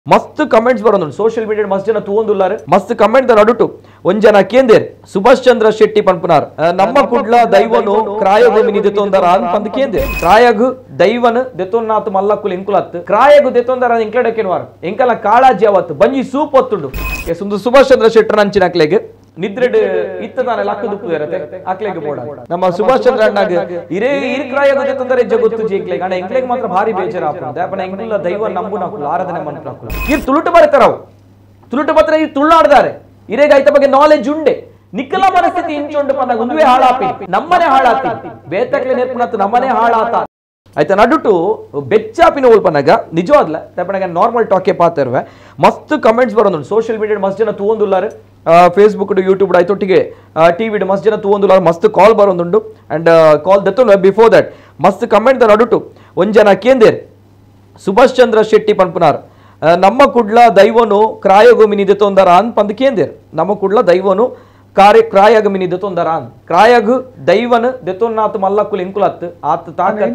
मस्त comments बरोन social media मस्त जन तूंदुल्लार मस्त कमेंट नडुटु ಒಂಜನ ಕೇಂದೇರ್ ಸುಭಾಷ್ ಚಂದ್ರ ಶೆಟ್ಟಿ ಪನ್ಪುನಾರ್ ನಮ್ಮ ಕುಡ್ಲ ದೈವನು ಕ್ರಾಯಗು ಮಿನಿ ದೆತೊಂದರ ಅಂತ ಕೇಂದೇರ್ ಕ್ರಾಯಗು ದೈವನ ದೆತೊನ್ನಾತ್ ಮಲ್ಲಕ್ಕುಲ್ ಇಂಕುಲತ್ ಕ್ರಾಯಗು ದೆತೊಂದರ ಇಂಕ್ಲೆಡಕೆನ್ವಾರ್ ಎಂಕಲ ಕಾಳಾಜಿ ಅವತ್ತು ಬಂಜಿ ಸೂಪ್ ಒತ್ತುಂಡು ಸುಂದು ಸುಭಾಷ್ ಚಂದ್ರ ಶೆಟ್ಟರ್ ನಂಚಿನಕ್ಲೆಗೆ ನಿದ್ರೆಡ್ ಇತ್ತದಾನೆ ಲಕ್ಕ ದುಪ್ಪು ಇರತ್ತೆ ಅಕ್ಲೆಗೆ ಬೋಡ ನಮ್ಮ ಸುಭಾಷ್ ಚಂದ್ರ ಅಣ್ಣಾಗ ಇರೇ ಇರ್ ಕ್ರಾಯಗು ದೆತೊಂದರ ಜಗತ್ತು ಜೇಕ್ಲೆಗೆ ಅಣ್ಣ ಎಂಕ್ಲೆಗೆ ಮಾತ್ರ ಭಾರಿ ಬೇಜಾರ ಆಪುಂಡು ದಾಪನ ಎಂಕುಲ್ಲ ದೈವ ನಂಬು ನಾಕುಲ ಆರಾಧನೆ ಮನ್ಪುನಾಕುಲ ಇರ್ ತುಳುಟು ಬರತಾರವು ತುಳುಟು ಬತ್ರ ಇರ್ ತುಳ್ಳಾಡ್ದಾರೆ ಇರೇಗ ಐತ ಬಗ್ಗೆ ನಾಲೆಜ್ ಉಂಡೆ ನಿಕ್ಕಲ ಮನಸ್ಥಿತಿ ಇಂಚೊಂಡು ಪನ್ನ ಗುಂದುವೆ ಹಾಳಾಪಿ ನಮ್ಮನೆ ಹಾಳಾತಿ ಬೇತಕ್ಲೆ ನೆರ್ಪುನತ್ತು ನಮ್ಮನೆ ಹಾಳಾತ ಆಯ್ತಾ ನಡುಟು ಬೆಚ್ಚಾಪಿನ ಉಲ್ಪನಗ ನಿಜವಾದ್ಲ ತಪನಗ ನಾರ್ಮಲ್ ಟಾಕೆ ಪಾತಿರುವೆ ಮಸ್ತ್ ಕಮೆಂಟ್ಸ್ ಬರೋದು ಸೋಷಿಯಲ್ ಮೀಡಿಯಾ ಮಸ್ತ್ ಜನ ತೂಂದುಲ್ಲಾರೆ ಫೇಸ್ಬುಕ್ ಯೂಟ್ಯೂಬ್ ಆಯ್ತೊಟ್ಟಿಗೆ ಟಿವಿ ಮಸ್ತ್ ಜನ ತೂಂದುಲ್ಲಾರೆ ಮಸ್ತ್ ಕಾಲ್ ಬರೋದುಂಡು ಅಂಡ್ ಕಾಲ್ ದೆತ್ತೊಂದು ಬಿಫೋರ್ ದಟ್ ಮಸ್ತ್ ಕಮೆಂಟ್ ನಡುಟು ಒಂಜನ ಕೇಂದೇರ್ ಸುಭಾಷ್ ಚಂದ್ರ ಶೆಟ್ಟಿ ಪನ್ಪುನಾರ್ ನಮ್ಮ ಕುಡ್ಲ ದೈವನು ಕ್ರಾಯಗುಮಿನಿ ದೆತೊಂದರ ಅಂತ ಪಂದ್ ಕೇಂದೇರ್ ನಮ್ಮ ಕುಡ್ಲ ದೈವನು ಕ್ರಾಯಗಮಿನಿ ದೆತೊಂದರ ಅಂತ ಕ್ರಾಯಗು ದೈವನ ದೆತೊನ್ನಾತ್ ಮಲ್ಲಕ್ಕುಲ್ ಇಂಕುಲತ್ ಆತ್ ತಾಕತ್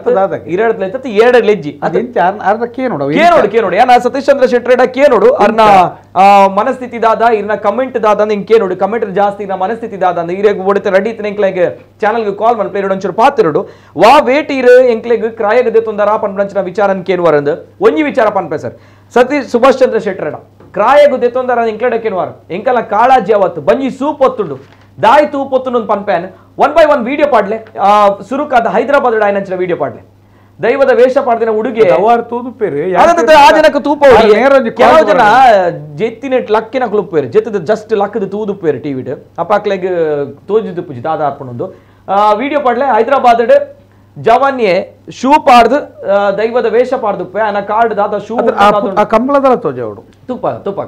ಇರಡ್ಲೈತ ಏರಡ್ಲೆಜ್ಜಿ ಅರ್ಧ ಕೇನೋಡು ಕೇನೋಡು ಯಾನ ಸತೀಶ್ ಚಂದ್ರ ಶೆಟ್ಟರ್ ಕೇನೋಡು ಅರ್ನ ಮನಸ್ಥಿತಿ ದಾದ ಇರ್ನ ಕಮೆಂಟ್ ದಾದ ಇಂಗ್ ಕೇನೋಡು ಕಮೆಂಟ್ ಜಾಸ್ತಿ ಇರ್ನ ಮನಸ್ಥಿತಿ ದಾದ ಇರೇಗ ಒಡಿತ ರೆಡಿ ಇತ್ತ ಎಂಕ್ಲೆಗೆ ಚಾನಲ್ ಗೆ ಕಾಲ್ ಮನ್ ಪ್ಲೇಡ್ ಒಂಚೂರು ಪಾತಿರೋಡು ವಾ ವೇಟ್ ಇರ ಎಂಕ್ಲೆಗೆ ಕ್ರಾಯಗ ದೆತೊಂದರ ಪನ್ಪಂಚನ ವಿಚಾರನ್ ಕೇನುವರಂದು ಒಂಜಿ ವಿಚಾರ ಪನ್ಪೆ ಸರ್ ಸತೀಶ್ ಸುಭಾಷ್ ಚಂದ್ರ ಶೆಟ್ಟರ್ ಕ್ರಾಯಗು ದೆತೊಂದರ ಇಂಕ್ಲೆಡಕೆನ್ವಾರ್ ಎಂಕಲ ಕಾಳಾಜಿ ಅವತ್ತು ಬಂಜಿ ಸೂಪ್ ಒತ್ತುಂಡು ದಾಯಿ ತೂಪ್ ಒತ್ತುಂಡು ಪನ್ಪೇನ್ 1 by 1 ವಿಡಿಯೋ ಪಾಡ್ಲೆ ಸುರುಕಾದ ಹೈದರಾಬಾದ್ ಡಾಯನಂಚಿನ ವಿಡಿಯೋ ಪಾಡ್ಲೆ ದೈವದ ವೇಷ ಪಾಡ್ದಿನ ಉಡುಗೆ ಅವರು ತೂದುಪೇರು ಆ ಜನಕ್ಕೆ ತೂಪ ಕೆಲವು ಜನ ಜೆತ್ತಿನ ಲಕ್ಕಿನ ಕ್ಲುಪ್ಪೇರು ಜೆತ್ತದ ಜಸ್ಟ್ ಲಕ್ಕದ ತೂದುಪೇರು ಟಿವಿಡ್ ಅಪಾಕ್ಲೆಗ್ ತೋಜಿದು ಪುಜಿ ದಾದ ಅರ್ಪಣೊಂದು ವಿಡಿಯೋ ಪಾಡ್ಲೆ ಹೈದರಾಬಾದ್ ಜವಾನ್ಯೆ ಶೂ ಪಾಡ್ದು ದೈವದ ವೇಷ ಪಾಡ್ದುಪ್ಪೆ ಅನ ಕಾರ್ಡ್ ದಾದ ಶೂ ಕಂಬಳದಲ್ಲ ತೋಜವಡು ತುಪ್ಪಾಗ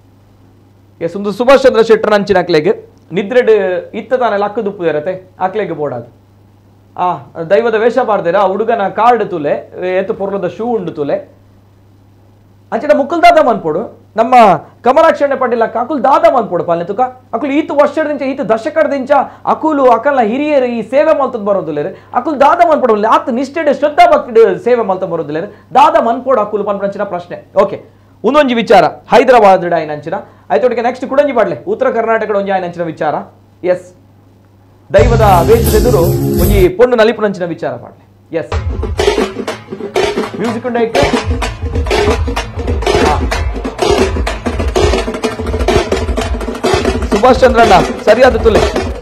ಸುಂದು ಸುಭಾಷ್ ಚಂದ್ರ ಶೆಟ್ಟರ್ ನಂಚಿನ ಅಕ್ಲೆಗೆ ನಿದ್ರೆಡ್ ಇತ್ತದಾನೆ ಲಕ್ಕ ದುಪ್ಪು ಇರತ್ತೆ ಅಕ್ಲೆಗೆ ಬೋಡಾದು ದೈವದ ವೇಷ ಪಾಡ್ದಿರ ಹುಡುಗನ ಕಾರ್ಡ್ ತುಲೆ ಎತ್ತು ಪೊರ್ಲದ ಶೂ ಉಂಡು ತುಲೆ ಅಂಚೆನ ಮುಕ್ಕಲ್ ದಾದ ಮನ್ಪೋಡು ನಮ್ಮ ಕಮಲಾಕ್ಷಣ್ಣ ಪಂಡಿಲ ಅಕುಲ್ ದಾದ ಮನ್ಪೋಡು ಪಾಲನೆ ತುಕ ಅಕುಲ್ ಈತು ವರ್ಷದಿಂದ ಈತು ದಶಕದಿಂದ ಅಕುಲು ಅಕಲ್ನ ಹಿರಿಯರು ಈ ಸೇವೆ ಮಲ್ತದ ಬರೋದಿಲ್ಲ ಅಕುಲ್ ದಾದ ಮನ್ಪೋಡು ಆತ ನಿಷ್ಠೆಡ್ ಶ್ರದ್ಧಾ ಭಕ್ತಿ ಸೇವೆ ಮಲ್ತ ಬರೋದಿಲ್ಲ ದಾದ ಮನ್ಪೋಡು ಅಕುಲ್ ಪನ್ಪಂಚಿನ ಪ್ರಶ್ನೆ ಓಕೆ ಒಂದೊಂಜಿ ವಿಚಾರ ಹೈದರಾಬಾದ್ ಆಯ್ನಂಚಿನ ಆಯ್ತೊಟ್ಟಿಗೆ ನೆಕ್ಸ್ಟ್ ಕುಡಂಜಿ ಪಾಡ್ಲೆ ಉತ್ತರ ಕರ್ನಾಟಕದ ಒಂಜಿ ಆಯ್ನಂಚಿನ ವಿಚಾರ ಎಸ್ ದೈವದ ವೇಷದೆದುರು ಒಂಜಿ ಪೊಣ್ಣು ನಲಿಪುನಂಚಿನ ವಿಚಾರ ಪಾಡ್ಲೆ ಎಸ್ ಮ್ಯೂಸಿಕ್ ಉಂಡ ಸುಭಾಷ್ ಚಂದ್ರಣ್ಣ ಸರಿಯಾದ ತುಲೆ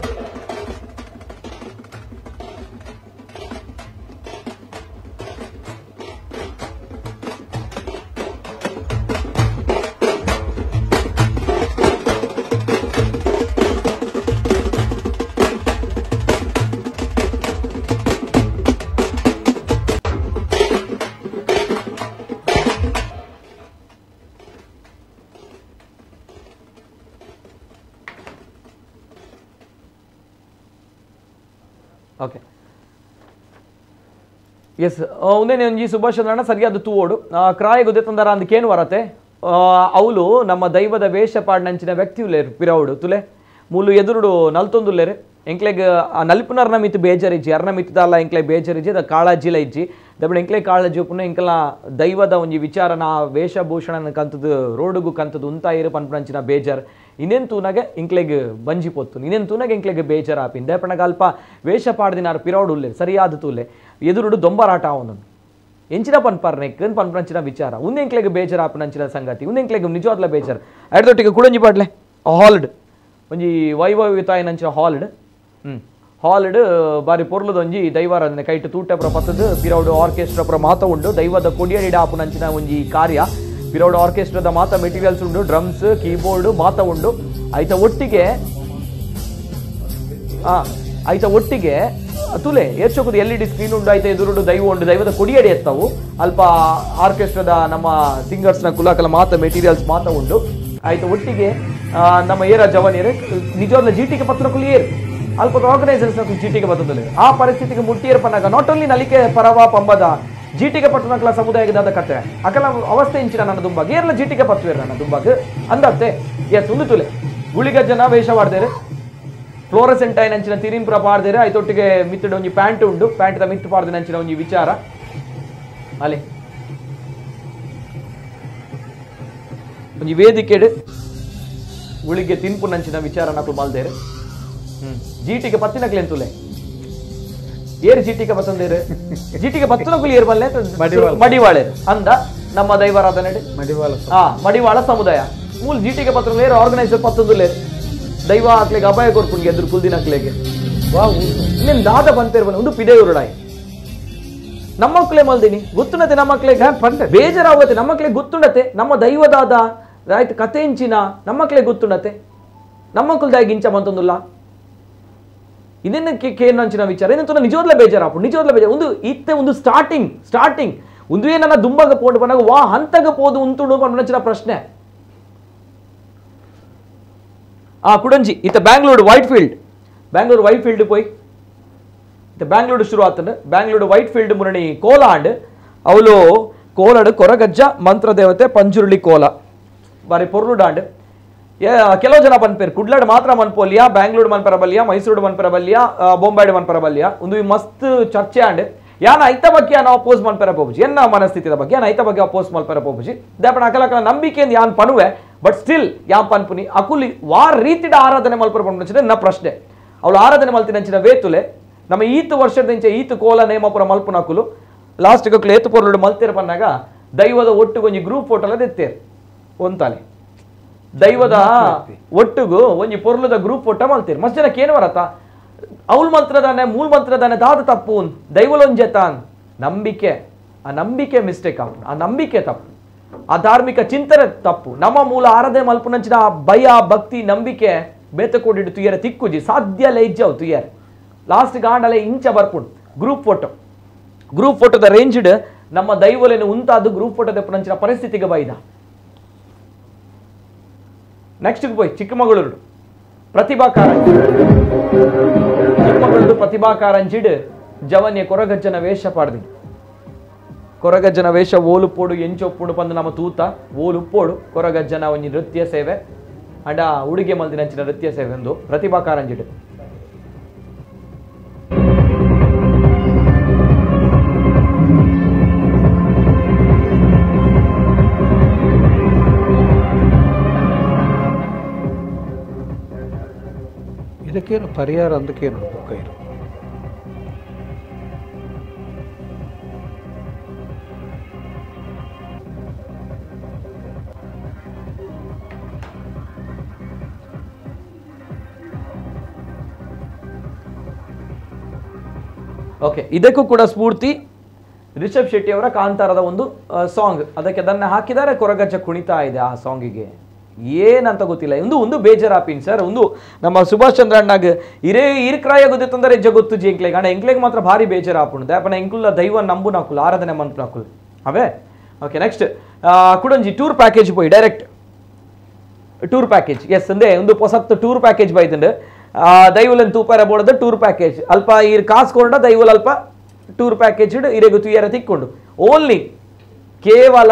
ಓಕೆ ಎಸ್ ಒಂದೇನೆ ಒಂಜಿ ಸುಭಾಷ್ ಚಂದ್ರಣ್ಣ ಸರಿಯಾದ ತೂವೋಡು ಕ್ರಾಯಗು ದೆತೊಂದರ ಅಂದ್ ಕೇನು ವರತೆ ಅವಳು ನಮ್ಮ ದೈವದ ವೇಷ ಪಾಡ್ನಂಚಿನ ವ್ಯಕ್ತಿ ಉಲ್ಲೇರು ಪಿರವುಡು ತುಲೆ ಮೂಲು ಎದುರುಡು ನಲ್ತೊಂದುಲ್ಲೇರು ಎಂಕ್ಲೆಗ್ ನಲ್ಪುನರ್ನ ಮಿತ್ ಬೇಜಾರಿಜ್ಜಿ ಅರ್ನ ಮಿತ್ತದಲ್ಲ ಎಂಕ್ಲೆಗ್ ಬೇಜಾರಿಜ್ಜಿ ಅದ ಕಾಳಜಿಲ ಇಜ್ಜಿ ದಬ್ಬಣ ಎಂಕ್ಲೆಗ್ ಕಾಳಜಿ ಉಪ್ಪುನ ಎಂಕಲ ದೈವದ ಒಂಜಿ ವಿಚಾರನ ವೇಷಭೂಷಣನ ಕಂತದ್ದು ರೋಡುಗು ಕಂತದ್ದು ಉಂತಾಯಿರು ಪನ್ಪಂಚಿನ ಬೇಜಾರ್ ಇನ್ನೇನು ತೂನಾಗೆ ಇಂಕ್ಲೆಗ್ ಬಂಜಿ ಪೊತ್ತು ಇನ್ನೇನು ತೂನಾಗೆ ಇಂಕ್ಲೆಗ್ ಬೇಜಾರ್ ಆಪಿನ್ ದೇಪಣಗ ಅಲ್ಪ ವೇಷ ಪಾಡ್ದಿನಾರು ಪಿರವುಡು ಉಲ್ಲೆ ಸರಿಯಾದ ತೂಲೆ ಎದುರುಡು ದೊಂಬರಾಟ ಅವನು ಎಂಚಿನ ಪನ್ಪರ್ನೆಕ್ಕನ್ ಪನ್ಪಂಚಿನ ವಿಚಾರ ಉಂದೆ ಎಂಕ್ಲೆಗ್ ಬೇಜಾರ್ ಆಪನಂಚಿನ ಸಂಗತಿ ಉಂದೆ ಎಂಕ್ಲೆಗ್ ನಿಜವಾದ್ಲ ಬೇಜಾರ್ ಅಡ್ದೊಟ್ಟಿಗೆ ಕುಡಂಜಿ ಪಾಡ್ಲೆ ಹಾಲ್ಡ್ ಒಂಜಿ ವೈಭವಿತಾಯನಂಚಿನ ಹಾಲ್ಡ್ ಹಾಲ್ಡ್ ಬಾರಿ ಪೊರ್ಲದೊಂಜಿ ದೈವಾರಾಧನೆ ಕೈಟ್ ತೂಟಪುರ ಪತ್ತದು ಪಿರೌಡು ಆರ್ಕೆಸ್ಟ್ರಾ ಮಾತ ಉಂಡು ದೈವದ ಕೊಡಿಯಡಿಡ ಆಪುನಂಚಿನ ಒಂಜಿ ಕಾರ್ಯ ಪಿರೌಡು ಆರ್ಕೆಸ್ಟ್ರಾದ ಮಾತ ಮೆಟೀರಿಯಲ್ಸ್ ಉಂಡು ಡ್ರಮ್ಸ್ ಕೀಬೋರ್ಡ್ ಮಾತ ಉಂಡು ಐತ ಒಟ್ಟಿಗೆ ತುಲೆ ಏರ್ಚೋಕುದು LED ಸ್ಕ್ರೀನ್ ಉಂಡು ಐತ ಎದುರುಡು ದೈವ ಉಂಡು ದೈವದ ಕೊಡಿಯಡಿ ಎತ್ತವು ಅಲ್ಪ ಆರ್ಕೆಸ್ಟ್ರಾದ ನಮ್ಮ ಸಿಂಗರ್ಸ್ನ ಕುಲಾಕಲ ಮಾತ ಮೆಟೀರಿಯಲ್ಸ್ ಮಾತ ಉಂಡು ಆಯ್ತು ಒಟ್ಟಿಗೆ ನಮ್ಮ ಏರ ಜವಾನಿಯರು ನಿಜವಾದ ಜೀಟಿಗೆ ಪತ್ರ ಕುಲಿಯೇರು ಅಲ್ಪ ಆರ್ಗನೈಸರ್ಸ್ ಜೀಟಿಗೆ ಬರ್ತದೆ ಆ ಪರಿಸ್ಥಿತಿಗೆ ಮುಟ್ಟಿಯರ್ ಪನ್ನಾಗ ನಾಟ್ ಓನ್ಲಿ ನಲಿಕೆ ಪರವ ಪಂಬದ ಜೀಟಿಗೆ ಪಟ್ಟಣಕ್ಲ ಸಮುದಾಯದ ಕತೆ ಅಕಲ ಅವಸ್ಥೆ ಇಂಚಿನ ನನ್ನ ದುಂಬಾಗ ಏರ್ಲ ಜೀಟಿಗೆ ಪತ್ತುವೇರು ನನ್ನ ದುಂಬಾಗ ಅಂದತ್ತೆ ಎಸ್ ಒಂದು ತುಲೆ ಗುಳಿಗಜ್ಜನ ವೇಷ ಮಾಡ್ದೇರು ಫ್ಲೋರಸೆಂಟ್ ಆಯ್ನಂಚಿನ ತಿರಿಂಪುರ ಪಾಡ್ದೇರು ಐತೊಟ್ಟಿಗೆ ಮಿತ್ತಡ ಒಂಜಿ ಪ್ಯಾಂಟ್ ಉಂಡು ಪ್ಯಾಂಟ್ ಮಿತ್ತು ಪಾಡ್ದಿನಂಚಿನ ಒಂಜಿ ವಿಚಾರ ಅಲ್ಲಿ ಒಂಜಿ ವೇದಿಕೆಡ್ ಉಳಿಗೆ ತಿನ್ಪು ನಂಚಿನ ವಿಚಾರ ನಕಲು ಮಲ್ದೇರು ಜೀಟಿಗೆ ಪತ್ತಿನಕ್ಲೆ ಎಂತುಲೆ ಏರು ಜೀಟಿಗೆ ಪತ್ತಂದೇರು ಜೀಟಿಗೆ ಪತ್ತನಕುಲು ಏರು ಬಲ್ಲೆ ಮಡಿವಾಳೆ ಅಂದ ನಮ್ಮ ದೈವಾರಾಧನೆ ಮಡಿವಾಳ ಸಮುದಾಯ ಮೂಲ ಜೀಟಿಗೆ ಪತ್ರ ಲೇರು ಆರ್ಗನೈಸರ್ ಪತ್ತೊಂದು ಲೇರು ದೈವ ಹಾಕ್ಲಿಕ್ಕೆ ಅಪಾಯ ಕೊಡ್ಕೊಂಡು ಎದುರು ಕುಲ್ದಿನಕ್ಲೆಗೆ ಇನ್ನೇನು ದಾದ ಬಂತೇರು ಬನ್ನಿ ಒಂದು ಪಿದೆ ಉರುಡಾಯಿ ನಮ್ಮ ಮಕ್ಕಳೇ ಮಲ್ದಿನಿ ಗೊತ್ತುಂಡತೆ ನಮ್ಮ ಮಕ್ಕಳಿಗೆ ಬೇಜಾರಾಗುತ್ತೆ ನಮ್ಮ ಮಕ್ಕಳಿಗೆ ಗೊತ್ತುಂಡತೆ ನಮ್ಮ ದೈವದಾದ ಆಯ್ತು ಕತೆ ಇಂಚಿನ ನಮ್ಮ ಮಕ್ಕಳಿಗೆ ಗೊತ್ತುಂಡತೆ ನಮ್ಮ ಮಕ್ಕಳದಾಗಿ ಇಂಚ ಮಂತೊಂದುಲ್ಲ ಇದನ್ನಕ್ಕೆ ಕೇನಂಚಿನ ವಿಚಾರ ಏನಂತ ನಿಜವಾದ್ಲೇ ಬೇಜಾರಾಪು ನಿಜವಾದ್ಲೇ ಬೇಜಾರು ಒಂದು ಇತ್ತೆ ಒಂದು ಸ್ಟಾರ್ಟಿಂಗ್ ಒಂದು ಏನನ್ನ ದುಂಬಾಗ ಪೋಂಡು ಬಂದಾಗ ವಾ ಹಂತಗ ಪೋದು ಉಂತುಡು ಪಂಚಿನ ಪ್ರಶ್ನೆ ಕುಡಂಜಿ ಇತ್ತ ಬ್ಯಾಂಗ್ಳೂರು ವೈಟ್ ಫೀಲ್ಡ್ ಪೋಯ್ ಇತ್ತ ಬ್ಯಾಂಗ್ಳೂರು ಶುರು ಆತಂಡು ಬ್ಯಾಂಗ್ಳೂರು ವೈಟ್ ಫೀಲ್ಡ್ ಮುರಣಿ ಕೋಲಾಂಡ್ ಅವಳು ಕೋಲಾಡು ಕೊರಗಜ್ಜ ಮಂತ್ರ ದೇವತೆ ಪಂಜುರುಳಿ ಕೋಲ ಬಾರಿ ಪೊರ್ಲುಡಾಂಡ್ ಕೆಲವು ಜನ ಪನ್ಪೇರು ಕುಡ್ಲಾಡ್ ಮಾತ್ರ ಮನ್ಪೋಲಿಯ ಬ್ಯಾಂಗ್ಳೂರು ಮನ್ಪರಬಲ್ಯ ಮೈಸೂರು ಮನ್ಪರಬಲ್ಯ ಬೊಂಬಾಯ್ಡ್ ಮನ್ಪರಬಲ್ಯ ಒಂದು ಮಸ್ತ್ ಚರ್ಚೆ ಆಂಡ್ ಯಾನ ಐತ ಬಗ್ಗೆ ನಾವು ಅಪೋಸ್ ಮಲ್ಪೆರ ಪೋಪುಜಿ ಎನ್ನ ಮನಸ್ಥಿತಿದ ಬಗ್ಗೆ ಯಾನ ಐತ ಬಗ್ಗೆ ಅಪೋಸ್ ಮಲ್ಪೆರ ಪೋಪುಜಿ ದೇಪನ ಅಕಲಕಲ ನಂಬಿಕೆಯಿಂದ ಯಾನ್ ಪನುವೆ ಬಟ್ ಸ್ಟಿಲ್ ಯಾನ್ ಪನ್ಪುನಿ ಅಕುಲಿ ವಾರ ರೀತಿಡ ಆರಾಧನೆ ಮಲ್ಪೆರ ಪನ್ಪುನ ನ ಪ್ರಶ್ನೆ ಅವಳು ಆರಾಧನೆ ಮಲ್ತಿನಂಚಿನ ವೇತುಲೆ ನಮ್ಮ ಈತು ವರ್ಷದಿಂಚ ಈತು ಕೋಲ ನೇಮಪುರ ಮಲ್ಪುನ ಅಕುಲು ಲಾಸ್ಟ್ ಅಕುಲು ಏತು ಪೊರ್ಲು ಮಲ್ತಿರ ಪನ್ನಾಗ ದೈವದ ಒಟ್ಟಿಗೆ ಒಂಜಿ ಗ್ರೂಪ್ ಫೋಟೋ ಎಲ್ಲ ತೆತ್ತೇರು ಒಂತಾಲೆ ದೈವದ ಒಟ್ಟಿಗೂ ಒಂಜಿ ಪೊರ್ಲುದ ಗ್ರೂಪ್ ಫೋಟೋ ಮಲ್ತೀರಿ ಮಸ್ತ್ ಜನಕ್ಕೆ ಏನು ಬರತ್ತ ಅವಳು ಮಂತ್ರದಾನೆ ಮೂಲ ಮಂತ್ರದಾನೆ ದಾದ ತಪ್ಪು ದೈವಲೊಂಜೆತಾನ್ ನಂಬಿಕೆ ಆ ನಂಬಿಕೆ ಮಿಸ್ಟೇಕ್ ಆಪು ಆ ನಂಬಿಕೆ ತಪ್ಪು ಆ ಧಾರ್ಮಿಕ ಚಿಂತನೆ ತಪ್ಪು ನಮ್ಮ ಮೂಲ ಆರಾಧನೆ ಮಲ್ಪುನಂಚಿನ ಆ ಭಯ ಭಕ್ತಿ ನಂಬಿಕೆ ಬೇತ ಕೂಡಿಡು ತುಯ್ಯರ ತಿಕ್ಕುಜಿ ಸಾಧ್ಯ ಲೈಜ್ಜವು ತುಯ್ಯರ್ ಲಾಸ್ಟ್ ಗಾಂಡಲೆ ಇಂಚ ಬರ್ಪುಂಡು ಗ್ರೂಪ್ ಫೋಟೋದ ರೇಂಜ್ಡ್ ನಮ್ಮ ದೈವಲೇನು ಉಂತಾದು ಗ್ರೂಪ್ ಫೋಟೋ ತೆಪ್ಪುನಂಚಿನ ಪರಿಸ್ಥಿತಿಗೆ ಬೈದ ನೆಕ್ಸ್ಟ್ ಪೋಯ್ ಚಿಕ್ಕಮಗಳೂರು ಪ್ರತಿಭಾ ಕಾರಂಜಿಡ್ ಜವನ್ಯ ಕೊರಗಜ್ಜನ ವೇಷ ಪಾಡ್ದಿ ಕೊರಗಜ್ಜನ ವೇಷ ಓಲುಪ್ಪೋಡು ಎಂಚೊಪ್ಪುಡು ಪಂದು ನಮ್ಮ ತೂತ ಓಲುಪ್ಪೋಡು ಕೊರಗಜ್ಜನ ಒಂಜಿ ನೃತ್ಯ ಸೇವೆ ಅಂಡ ಉಡುಗೆ ಮಲ್ದಿನಂಚಿನ ನೃತ್ಯ ಸೇವೆ ಒಂದು ಪ್ರತಿಭಾ ಕಾರಂಜಿಡ್ ಇದಕ್ಕೇನು ಪರಿಹಾರ ಅಂದಕ್ಕೇನು ಬುಕ್ಕ ಇದು ಓಕೆ ಇದಕ್ಕೂ ಕೂಡ ಸ್ಫೂರ್ತಿ ರಿಷಬ್ ಶೆಟ್ಟಿ ಅವರ ಕಾಂತಾರದ ಒಂದು ಸಾಂಗ್ ಅದಕ್ಕೆ ಅದನ್ನ ಹಾಕಿದ್ದಾರೆ ಕೊರಗಜ್ಜ ಕುಣಿತಾ ಇದೆ ಆ ಸಾಂಗಿಗೆ ಏನಂತ ಗೊತ್ತಿಲ್ಲ ಒಂದು ಬೇಜಾರಾಪಿನ್ ಸರ್ ಒಂದು ನಮ್ಮ ಸುಭಾಷ್ ಚಂದ್ರ ಅಣ್ಣಾಗ ಇರ್ಕ್ರಾಯ ಗೊತ್ತಿತ್ತಂದ್ರೆ ಹೆಜ್ಜೆ ಗೊತ್ತು ಎಂಕ್ಲೆಗೆ ಅಣ್ಣ ಎಂಕ್ಲೆಗೆ ಮಾತ್ರ ಭಾರಿ ಬೇಜಾರಾಪುಂಡು ದಾಪನ ಎಂಕುಲ್ಲ ದೈವ ನಂಬು ನಾಕುಲ್ ಆರಾಧನೆ ಮನ್ಪು ನಾಕುಲ್ ಅವೇ ಓಕೆ ನೆಕ್ಸ್ಟ್ ಕುಡಂಜಿ ಟೂರ್ ಪ್ಯಾಕೇಜ್ ಪೋಯಿ ಡೈರೆಕ್ಟ್ ಟೂರ್ ಪ್ಯಾಕೇಜ್ ಎಸ್ ಅಂದೆ ಒಂದು ಹೊಸತ್ತು ಟೂರ್ ಪ್ಯಾಕೇಜ್ ಬೈತಂಡು ದೈವಲನ್ ತೂಪಾರ ಬೋಡದ ಟೂರ್ ಪ್ಯಾಕೇಜ್ ಅಲ್ಪ ಇರ್ ಕಾಸು ಕೊಂಡ ದೈವಲ್ ಅಲ್ಪ ಟೂರ್ ಪ್ಯಾಕೇಜ್ ಇರೆಗು ತುಯ್ಯರ ತಿಕ್ಕೊಂಡು ಓನ್ಲಿ ಕೇವಲ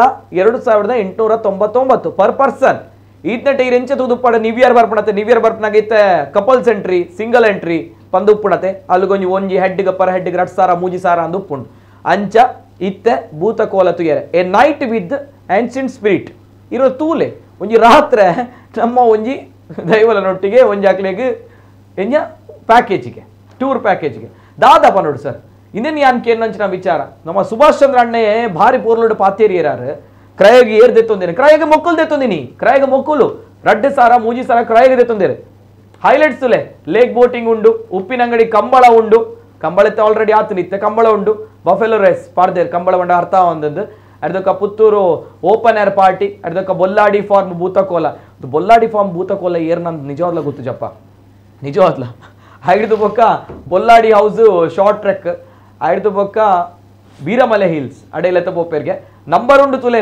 2899 ಪರ್ ಪರ್ಸನ್ ಈತ್ನಟೆ ಇರೆಂಚ ತೂದುಪ್ಪಡ ನಿವಿಯರ್ ಬರ್ಪಣತೆ ನಿವಿಯರ್ ಬರ್ಪನಾಗ ಇತ್ತೆ ಕಪಲ್ಸ್ ಎಂಟ್ರಿ ಸಿಂಗಲ್ ಎಂಟ್ರಿ ಪಂದುಪ್ಪುಣತೆ ಅಲ್ಲಿಗೊಂಜಿ ಒಂಜಿ ಹೆಡ್ಗೆ ಪರ್ ಹೆಡ್ಗೆ 2,000 3,000 ಅಂದು ಉಪ್ಪುಂಡು ಅಂಚ ಇತ್ತೆ ಭೂತಕೋಲ ತುಯ್ಯರೆ a night with ancient spirit ಇರೋ ತೂಲೆ ಒಂಜಿ ರಾತ್ರೆ ನಮ್ಮ ಒಂಜಿ ದೈವಲನೊಟ್ಟಿಗೆ ಒಂಜಿ ಅಕ್ಲೆಗೆ ಎಂಜ ಪ್ಯಾಕೇಜಿಗೆ ಟೂರ್ ಪ್ಯಾಕೇಜ್ಗೆ ದಾದಪ್ಪ ನೋಡು ಸರ್ ಇನ್ನೇನು ಯಾನ್ಕೆ ನಂಚಿನ ವಿಚಾರ ನಮ್ಮ ಸುಭಾಷ್ ಚಂದ್ರ ಅಣ್ಣೆ ಭಾರಿ ಪೂರ್ಲುಡು ಪಾತೇರಿಯರಾರು ಕ್ರಯಗೆ ಏರ್ ದೆತ್ತೊಂದೇನೆ ಕ್ರಯಗೆ ಮೊಕ್ಕಲು ದೆತ್ತೊಂದಿನಿ ಕ್ರಯಗೆ ಮೊಕ್ಕಲು 2,000 3,000 ಕ್ರಯಗೆ ದೆತ್ತೊಂದೇರೆ ಹೈಲೈಟ್ಸ್ ತುಲೆ ಲೇಕ್ ಬೋಟಿಂಗ್ ಉಂಡು ಉಪ್ಪಿನಂಗಡಿ ಕಂಬಳ ಉಂಡು ಕಂಬಳತ್ತೆ ಆಲ್ರೆಡಿ ಆತು ನಿತ್ತೆ ಕಂಬಳ ಉಂಡು ಬಫೆಲೋ ರೇಸ್ ಪಾರ್ದೇರ್ ಕಂಬಳ ಉಂಡ ಅರ್ಥ ಒಂದೊಂದು ಅಡ್ದಕ್ಕ ಪುತ್ತೂರು ಓಪನ್ ಏರ್ ಪಾರ್ಟಿ ಅಡ್ದಕ್ಕ ಬೊಲ್ಲಾಡಿ ಫಾರ್ಮ್ ಭೂತಕೋಲ ಬೊಲ್ಲಾಡಿ ಫಾರ್ಮ್ ಭೂತಕೋಲ ಏರ್ ನಂದು ನಿಜವಾದ್ಲ ಗೊತ್ತು ಜಪ್ಪ ನಿಜವಾದ್ಲ ಹಿಡಿದು ಬೊಕ್ಕ ಬೊಲ್ಲಾಡಿ ಹೌಸ್ ಶಾರ್ಟ್ ಟ್ರೆಕ್ ಹಿಡಿದು ಬೊಕ್ಕ ಬೀರಮಲೆ ಹಿಲ್ಸ್ ಅಡೆಲೆತ್ತ ಪೋಪೇರ್ಗೆ ನಂಬರ್ ಉಂಡು ತುಲೆ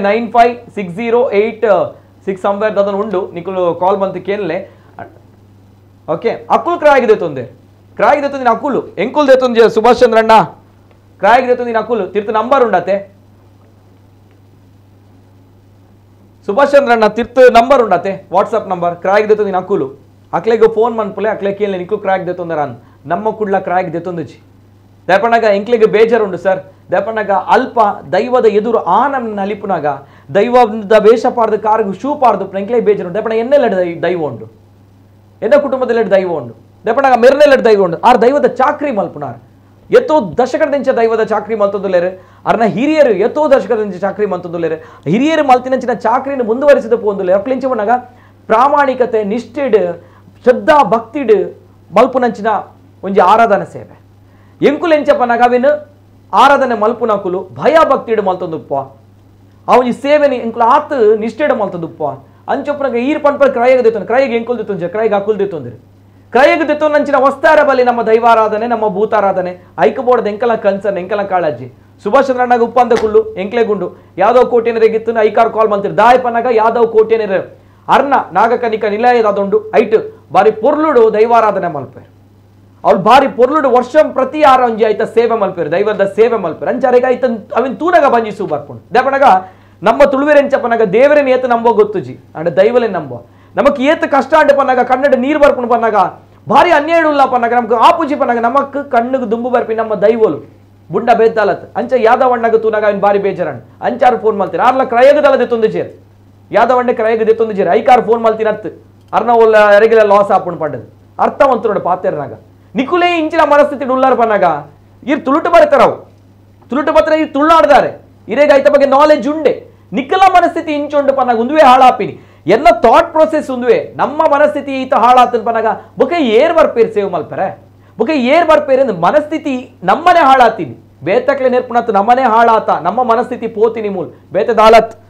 956086 ಸಂವೇರ್ ಅದನ್ನು ಉಂಡು ನಿಕುಲು ಕಾಲ್ ಬಂತು ಕೇಳಲೆ ಓಕೆ ಅಕ್ಕುಲ್ ಕ್ರಾಯಿಗಿದೆ ತೊಂದೆ ಅಕ್ಕುಲು ಎಂಕುಲ್ ದೇತೊಂದು ಸುಭಾಷ್ ಚಂದ್ರ ಅಣ್ಣ ಕ್ರಾಯಿಗಿದೆ ತೊಂದಿನ ಅಕ್ಕುಲು ತಿರ್ತು ನಂಬರ್ ಉಂಡತೆ ಸುಭಾಷ್ ಚಂದ್ರ ಅಣ್ಣ ತಿರ್ತು ನಂಬರ್ ಉಂಡತೆ ವಾಟ್ಸಪ್ ನಂಬರ್ ಕ್ರಾಯಿಗಿದೆ ತೊಂದಿನ ಅಕ್ಕುಲು ಅಕ್ಲೆಗೆ ಫೋನ್ ಮನ್ಪುಲೆ ಅಕ್ಲೆ ಕೇಳಲೆ ನಿಕ್ಲು ಕ್ರಾಯ್ ದೇತೊಂದರ ನಮ್ಮ ಕುಡ್ಲ ಕ್ರಾಯ್ ದೇತೊಂದುಜಿ ದಯಪಣ್ಣಾಗ ಎಂಕ್ಲೆಗೆ ಬೇಜಾರುಂಡು ಸರ್ ದಯಪಣ್ಣಾಗ ಅಲ್ಪ ದೈವದ ಎದುರು ಆನನ್ನ ಅಲಿಪುನಾಗ ದೈವದ ವೇಷ ಪಾಡ್ದು ಕಾರ್ಗೆ ಶೂ ಪಾಡ್ದು ಎಂಕ್ಲೆ ಬೇಜಾರು ದೆಪಣ ಎನ್ನೆಲ್ಲ ದೈವ ಉಂಡು ಎನ್ನ ಕುಟುಂಬದಲ್ಲಿ ದೈವ ಉಂಡು ದೆಪಣ ಮೆರ್ನೆಲ್ಲ ದೈವ ಉಂಡು ಆರ್ ದೈವದ ಚಾಕ್ರಿ ಮಲ್ಪುನಾರ್ ಎತ್ತೋ ದಶಕದಂಚ ದೈವದ ಚಾಕ್ರಿ ಮಲ್ತೊಂದುಲ್ಲೇರು ಅರ್ನ ಹಿರಿಯರು ಎತ್ತೋ ದಶಕದಂಚ ಚಾಕ್ರಿ ಮಲ್ತೊಂದುಲ್ಲೇರು ಹಿರಿಯರು ಮಲ್ತಿನಂಚಿನ ಚಾಕ್ರಿನ ಮುಂದುವರಿಸಿದ ಪೋಂದುಲ್ಲೇರು ಅಕ್ಲಿಂಚ ಬಣ್ಣಗ ಪ್ರಾಮಾಣಿಕತೆ ನಿಷ್ಠೆಡ್ ಶ್ರದ್ಧಾ ಭಕ್ತಿಡ್ ಮಲ್ಪುನಂಚಿನ ಒಂಜಿ ಆರಾಧನಾ ಸೇವೆ ಎಂಕುಲೆಂಚ ಪನ್ನಗ ಅವಿನ ಆರಾಧನೆ ಮಲ್ಪುನಕುಲು ಭಯ ಭಕ್ತಿಡ್ ಮಲ್ತೊಂದುಪ್ಪ ಅವನಿ ಸೇವೆನಿ ಎಂಕುಲು ಆತ್ ನಿಷ್ಠೆಡ್ ಮಲ್ತೊಂದುಪ್ಪ ಅಂಚೊಪ್ಪನಾಗ ಈರ್ ಪನ್ಪರ್ ಕ್ರಯಗ ದಿತ್ತೊಂದು ಕ್ರಯಗೆ ಎಂಕುಲ್ ದಿತ್ತೊಂಜೆ ಕ್ರಯಗೆ ಅಕುಲ್ ದಿತ್ತೊಂದಿರಿ ಕ್ರಯಗೆ ದಿತ್ತೊಂದಂಚಿನ ವಸ್ತಾರ ಬಲಿ ನಮ್ಮ ದೈವಾರಾಧನೆ ನಮ್ಮ ಭೂತಾರಾಧನೆ ಐಕಬೋರ್ಡ್ ಎಂಕಲ ಕನ್ಸರ್ನ್ ಎಂಕಲ ಕಾಳಜ್ಜಿ ಸುಭಾಷ್ ಚಂದ್ರಣ್ಣಗ ಉಪ್ಪಂದ ಕುಳ್ಳು ಎಂಕ್ಲೆಗುಂಡು ಯಾದವ್ ಕೋಟೆನರೆಗಿತ್ತು ಐಕಾರ್ ಕಾಲ್ ಮಲ್ತಿರು ದಾಯ್ ಪನ್ನಗ ಯಾದವ್ ಕೋಟೆನರ ಅರ್ನ ನಾಗಕನಿಕ ನಿಲಯದೊಂಡು ಐಟ್ ಬಾರಿ ಪೊರ್ಲುಡು ದೈವಾರಾಧನೆ ಮಲ್ಪೇರು ಅವ್ಳು ಬಾರಿ ಪೊರ್ಲುಡು ವರ್ಷ ಪ್ರತಿ ಆರ ಒಂಜಿ ಆಯ್ತ ಸೇವೆ ಮಲ್ಪೇರು ದೈವದ ಸೇವೆ ಮಲ್ಪೇರು ಅಂಚಾರೆಗ ಆಯ್ತ ಅವಿನ ತೂನಗ ಬಂಜಿಸು ಬರ್ಕೊಂಡು ದೇಪನಗ ನಮ್ಮ ತುಳುವೆರೆಂಚಪ್ಪನಾಗ ದೇವರೇನ್ ಏತು ನಂಬೋ ಗೊತ್ತುಜಿ ಅಂಡ್ ದೈವಲೇ ನಂಬೋ ನಮಕ್ ಏತು ಕಷ್ಟ ಅಂಡ್ ಪನ್ನಾಗ ಕನ್ನಡ ನೀರು ಬರ್ಕೊಂಡು ಪನ್ನಾಗ ಭಾರಿ ಅನ್ಯಾಯ ಉಲ್ಲ ಪನ್ನಾಗ ನಮ್ಗೆ ಆಪುಜಿ ಪನ್ನಾಗ ನಮಕ್ ಕಣ್ಣಿಗೆ ದುಂಬು ಬರ್ಪಿ ನಮ್ಮ ದೈವಲು ಬುಂಡ ಬೇದ್ದಾಲತ್ ಅಂಚ ಯಾದವಣ್ಣಗ ತೂನಾಗ ಅವ್ನು ಬಾರಿ ಬೇಜಾರಣ್ಣ ಅಂಚಾರು ಫೋನ್ ಮಾಡ್ತೀರಿ ಆರ್ಲ ಕ್ರಯಗದಲ್ಲದೆ ತೊಂದು ಚೇರ್ ಯಾದವಣ್ಣೆ ಕ್ರಯಗದೆ ತೊಂದು ಚೇರ್ ಐಕಾರ್ ಫೋನ್ ಮಾಡ್ತೀನತ್ ಅರ್ನ ಒಲ್ಲ ರೆಗ್ಯುಲರ್ ಲಾಸ್ ಆಪುಣ್ ಪಂಡದು ಅರ್ಥವಂತರು ಪಾತೆರ್ನಾಗ ನಿಕುಲೇ ಇಂಚಿನ ಮನಸ್ಥಿತಿ ಉಳ್ಳಾರ ಪನ್ನಾಗ ಇರ್ ತುಳುಟು ಬರ್ತಾರವು ತುಳುಟು ಬರ್ತಾರೆ ಇರ್ ತುಳ್ಳಾಡ್ದಾರೆ ಇರೇಗ ಆಯ್ತ ಬಗ್ಗೆ ನಾಲೆಜ್ ಉಂಡೆ ನಿಖಲ ಮನಸ್ಥಿತಿ ಇಂಚುಂಡು ಪನ್ನಾಗ ಒಂದುವೇ ಹಾಳಾಪಿನಿ ಎಲ್ಲ ಥಾಟ್ ಪ್ರೊಸೆಸ್ ಒಂದುವೇ ನಮ್ಮ ಮನಸ್ಥಿತಿ ಈತ ಹಾಳಾತನ್ ಪನ್ನಾಗ ಬೊಕೆ ಏರ್ ಬರ್ಪೇರ್ ಸೇವ್ ಮಲ್ಪರೆ ಬೊಕೆ ಏರ್ ಬರ್ಪೇರ್ ಮನಸ್ಥಿತಿ ನಮ್ಮನೆ ಹಾಳಾತೀನಿ ಬೇತಕ್ಲೆ ನೇರ್ಪುಣತ್ ನಮ್ಮನೆ ಹಾಳಾತ ನಮ್ಮ ಮನಸ್ಥಿತಿ ಪೋತಿನಿ ಮೂಲ್ ಬೇತೆ ದಾಲತ್